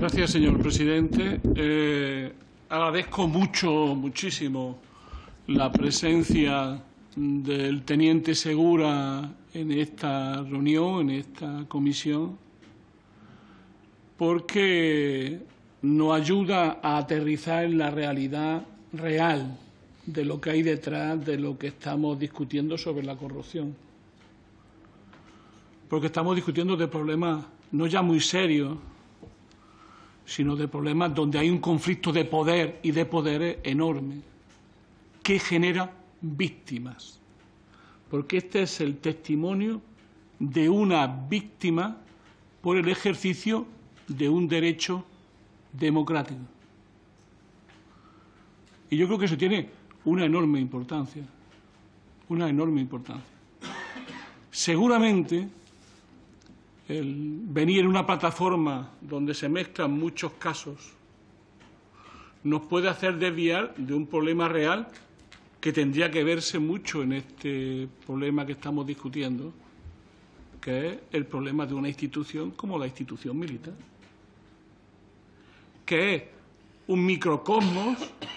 Gracias, señor presidente. Agradezco muchísimo la presencia del teniente Segura en esta reunión, en esta comisión, porque nos ayuda a aterrizar en la realidad real de lo que hay detrás de lo que estamos discutiendo sobre la corrupción. Porque estamos discutiendo de problemas no ya muy serios, sino de problemas donde hay un conflicto de poder y de poderes enorme, que genera víctimas. Porque este es el testimonio de una víctima por el ejercicio de un derecho democrático. Y yo creo que eso tiene una enorme importancia, Seguramente, el venir en una plataforma donde se mezclan muchos casos nos puede hacer desviar de un problema real que tendría que verse mucho en este problema que estamos discutiendo, que es el problema de una institución como la institución militar, que es un microcosmos,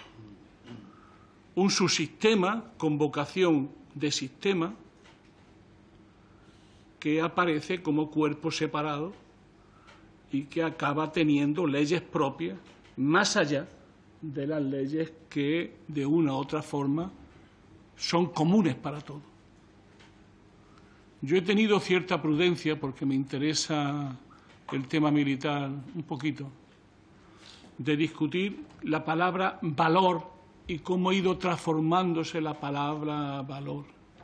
un subsistema con vocación de sistema, que aparece como cuerpo separado y que acaba teniendo leyes propias más allá de las leyes que de una u otra forma son comunes para todos. Yo he tenido cierta prudencia, porque me interesa el tema militar un poquito, de discutir la palabra valor y cómo ha ido transformándose la palabra valor.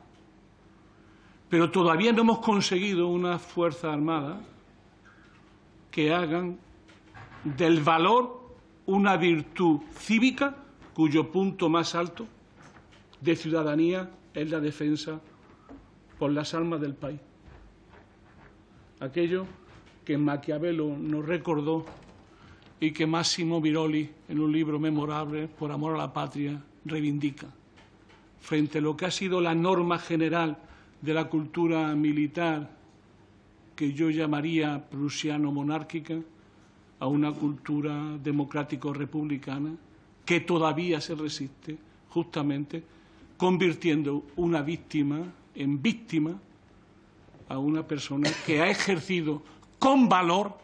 Pero todavía no hemos conseguido unas Fuerzas Armadas que hagan del valor una virtud cívica cuyo punto más alto de ciudadanía es la defensa por las almas del país. Aquello que Maquiavelo nos recordó y que Máximo Viroli, en un libro memorable, Por amor a la patria, reivindica, frente a lo que ha sido la norma general de la cultura militar, que yo llamaría prusiano-monárquica, a una cultura democrático-republicana que todavía se resiste, justamente convirtiendo una víctima en víctima a una persona que ha ejercido con valor,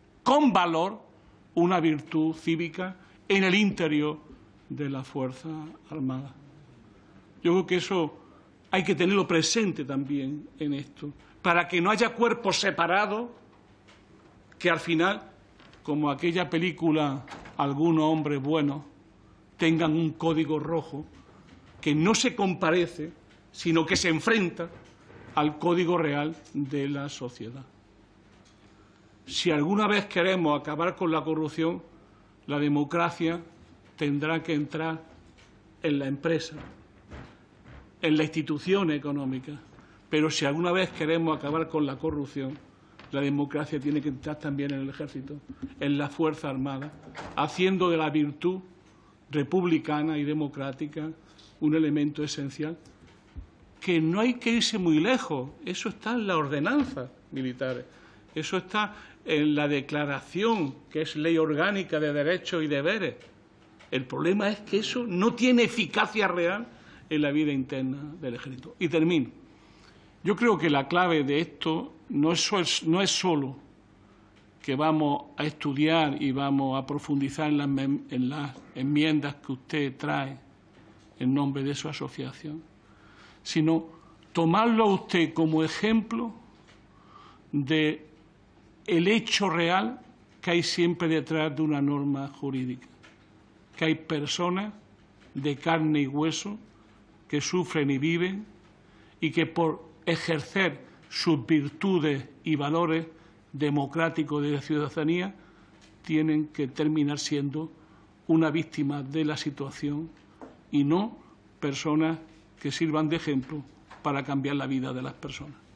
una virtud cívica en el interior de la Fuerza Armada. Yo creo que eso hay que tenerlo presente también en esto, para que no haya cuerpos separados que al final, como aquella película Algunos hombres buenos, tengan un código rojo que no se comparece, sino que se enfrenta al código real de la sociedad. Si alguna vez queremos acabar con la corrupción, la democracia tendrá que entrar en la empresa, en la institución económica. Pero si alguna vez queremos acabar con la corrupción, la democracia tiene que entrar también en el ejército, en la Fuerza Armada, haciendo de la virtud republicana y democrática un elemento esencial, que no hay que irse muy lejos. Eso está en las ordenanzas militares, eso está en la declaración, que es ley orgánica de derechos y deberes. El problema es que eso no tiene eficacia real en la vida interna del ejército. Y termino. Yo creo que la clave de esto no es solo que vamos a estudiar y vamos a profundizar en las enmiendas que usted trae en nombre de su asociación, sino tomarlo a usted como ejemplo de el hecho real que hay siempre detrás de una norma jurídica, que hay personas de carne y hueso que sufren y viven y que por ejercer sus virtudes y valores democráticos de la ciudadanía tienen que terminar siendo una víctima de la situación y no personas que sirvan de ejemplo para cambiar la vida de las personas.